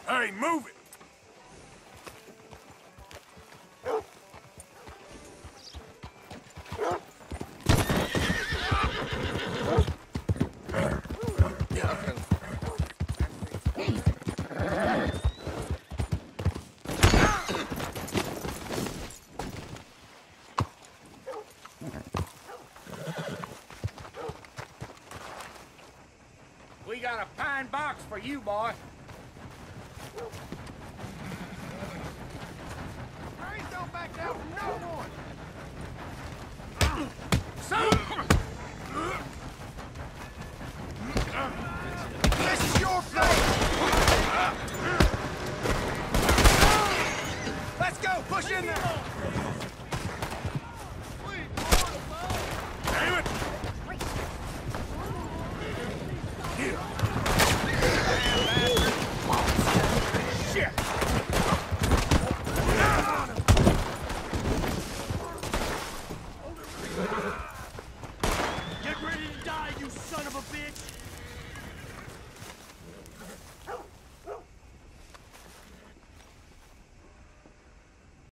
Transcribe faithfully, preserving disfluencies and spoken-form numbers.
Hey, move it! We got a pine box for you, boy. I ain't don't back down from no one. So,